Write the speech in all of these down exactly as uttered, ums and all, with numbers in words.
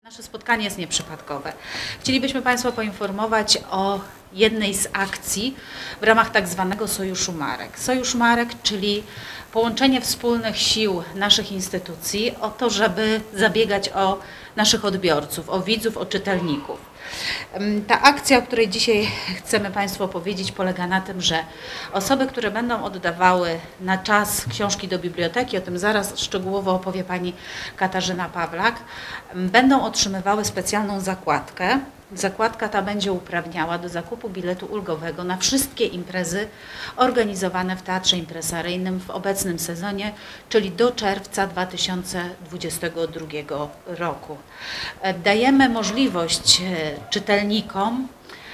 Nasze spotkanie jest nieprzypadkowe. Chcielibyśmy Państwa poinformować o jednej z akcji w ramach tak zwanego Sojuszu Marek. Sojusz Marek, czyli połączenie wspólnych sił naszych instytucji o to, żeby zabiegać o naszych odbiorców, o widzów, o czytelników. Ta akcja, o której dzisiaj chcemy Państwu opowiedzieć, polega na tym, że osoby, które będą oddawały na czas książki do biblioteki, o tym zaraz szczegółowo opowie Pani Katarzyna Pawlak, będą otrzymywały specjalną zakładkę. Zakładka ta będzie uprawniała do zakupu biletu ulgowego na wszystkie imprezy organizowane w Teatrze Impresaryjnym w obecnym sezonie, czyli do czerwca dwa tysiące dwudziestego drugiego roku. Dajemy możliwość czytelnikom,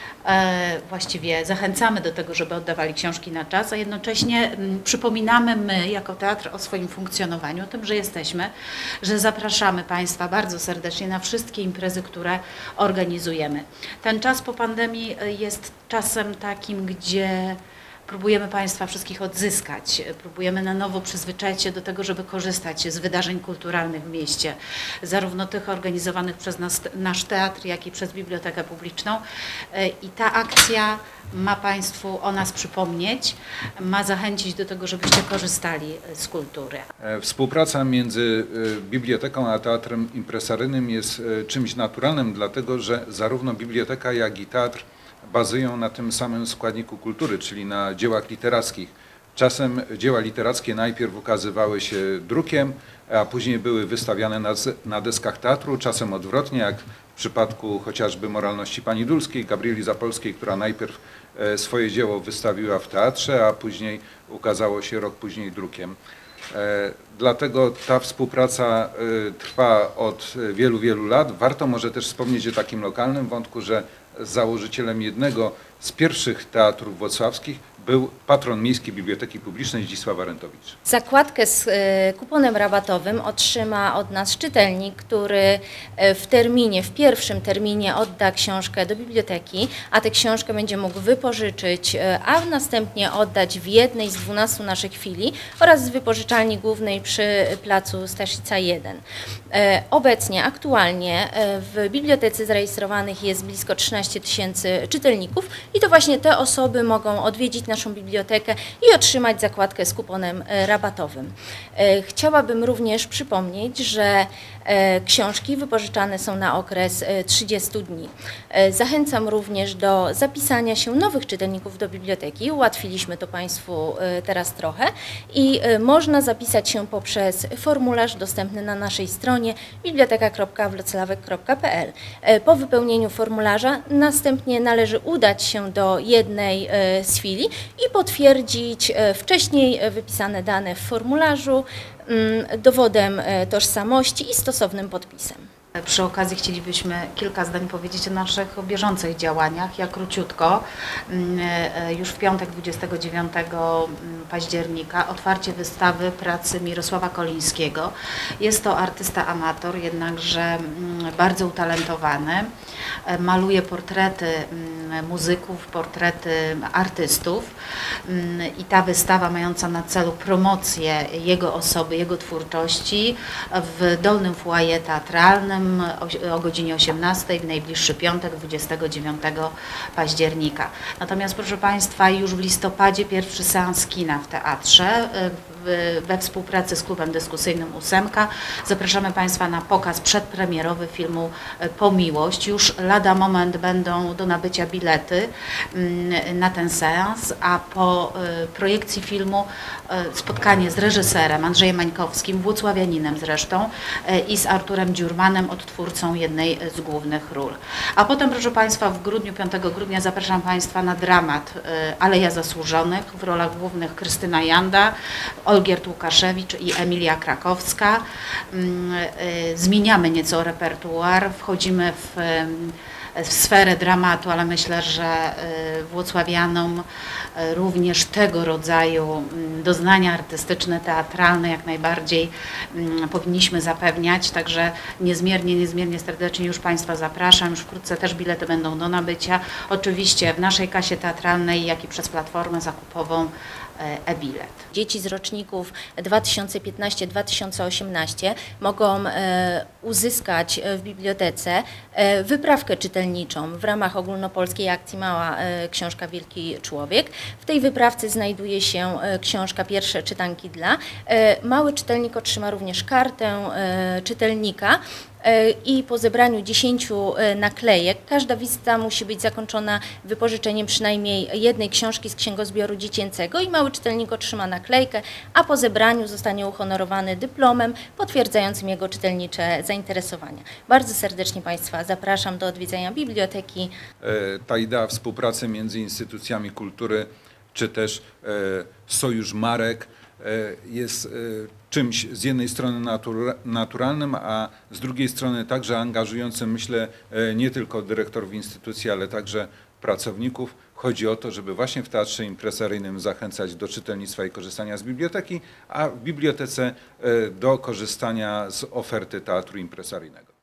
właściwie zachęcamy do tego, żeby oddawali książki na czas, a jednocześnie przypominamy my jako teatr o swoim funkcjonowaniu, o tym, że jesteśmy, że zapraszamy Państwa bardzo serdecznie na wszystkie imprezy, które organizujemy. Ten czas po pandemii jest czasem takim, gdzie próbujemy Państwa wszystkich odzyskać, próbujemy na nowo przyzwyczaić się do tego, żeby korzystać z wydarzeń kulturalnych w mieście, zarówno tych organizowanych przez nas, nasz teatr, jak i przez Bibliotekę Publiczną. I ta akcja ma Państwu o nas przypomnieć, ma zachęcić do tego, żebyście korzystali z kultury. Współpraca między biblioteką a teatrem impresaryjnym jest czymś naturalnym, dlatego że zarówno biblioteka, jak i teatr bazują na tym samym składniku kultury, czyli na dziełach literackich. Czasem dzieła literackie najpierw ukazywały się drukiem, a później były wystawiane na, na deskach teatru, czasem odwrotnie, jak w przypadku chociażby Moralności Pani Dulskiej, Gabrieli Zapolskiej, która najpierw swoje dzieło wystawiła w teatrze, a później ukazało się rok później drukiem. Dlatego ta współpraca trwa od wielu, wielu lat. Warto może też wspomnieć o takim lokalnym wątku, że założycielem jednego z pierwszych teatrów wrocławskich był patron Miejskiej Biblioteki Publicznej Zdzisław Arentowicz. Zakładkę z kuponem rabatowym otrzyma od nas czytelnik, który w terminie, w pierwszym terminie odda książkę do biblioteki, a tę książkę będzie mógł wypożyczyć, a następnie oddać w jednej z dwunastu naszych filii oraz w wypożyczalni głównej przy placu Staszica jeden. Obecnie, aktualnie w bibliotece zarejestrowanych jest blisko trzynaście tysięcy czytelników i to właśnie te osoby mogą odwiedzić naszą bibliotekę i otrzymać zakładkę z kuponem rabatowym. Chciałabym również przypomnieć, że książki wypożyczane są na okres trzydziestu dni. Zachęcam również do zapisania się nowych czytelników do biblioteki. Ułatwiliśmy to Państwu teraz trochę i można zapisać się poprzez formularz dostępny na naszej stronie biblioteka kropka wlocławek kropka p l. Po wypełnieniu formularza następnie należy udać się do jednej z filii i potwierdzić wcześniej wypisane dane w formularzu dowodem tożsamości i stosownym podpisem. Przy okazji chcielibyśmy kilka zdań powiedzieć o naszych bieżących działaniach. Ja króciutko, już w piątek dwudziestego dziewiątego października otwarcie wystawy pracy Mirosława Kolińskiego. Jest to artysta amator, jednakże bardzo utalentowany. Maluje portrety muzyków, portrety artystów i ta wystawa mająca na celu promocję jego osoby, jego twórczości w Dolnym Foyer Teatralnym o, o godzinie osiemnastej w najbliższy piątek dwudziestego dziewiątego października. Natomiast proszę Państwa, już w listopadzie pierwszy seans kina w teatrze w, we współpracy z klubem dyskusyjnym Ósemka. Zapraszamy Państwa na pokaz przedpremierowy filmu Po miłość. Już lada moment będą do nabycia bilety na ten seans, a po projekcji filmu spotkanie z reżyserem Andrzejem Mańkowskim, włocławianinem zresztą, i z Arturem Dziurmanem, odtwórcą jednej z głównych ról. A potem, proszę Państwa, w grudniu, piątego grudnia zapraszam Państwa na dramat Aleja Zasłużonych, w rolach głównych Krystyna Janda, Olgierd Łukaszewicz i Emilia Krakowska. Zmieniamy nieco repertuar, wchodzimy w w sferę dramatu, ale myślę, że włocławianom również tego rodzaju doznania artystyczne, teatralne jak najbardziej powinniśmy zapewniać, także niezmiernie, niezmiernie serdecznie już Państwa zapraszam, już wkrótce też bilety będą do nabycia. Oczywiście w naszej kasie teatralnej, jak i przez platformę zakupową e-bilet. Dzieci z roczników dwa tysiące piętnaście dwa tysiące osiemnaście mogą e, uzyskać w bibliotece e, wyprawkę czytelniczą w ramach ogólnopolskiej akcji Mała e, Książka Wielki Człowiek. W tej wyprawce znajduje się e, książka Pierwsze czytanki dla. E, mały czytelnik otrzyma również kartę e, czytelnika i po zebraniu dziesięciu naklejek każda wizyta musi być zakończona wypożyczeniem przynajmniej jednej książki z księgozbioru dziecięcego i mały czytelnik otrzyma naklejkę, a po zebraniu zostanie uhonorowany dyplomem potwierdzającym jego czytelnicze zainteresowania. Bardzo serdecznie Państwa zapraszam do odwiedzenia biblioteki. Ta idea współpracy między instytucjami kultury czy też Sojusz Marek jest czymś z jednej strony natura, naturalnym, a z drugiej strony także angażującym, myślę, nie tylko dyrektorów instytucji, ale także pracowników. Chodzi o to, żeby właśnie w teatrze impresaryjnym zachęcać do czytelnictwa i korzystania z biblioteki, a w bibliotece do korzystania z oferty teatru impresaryjnego.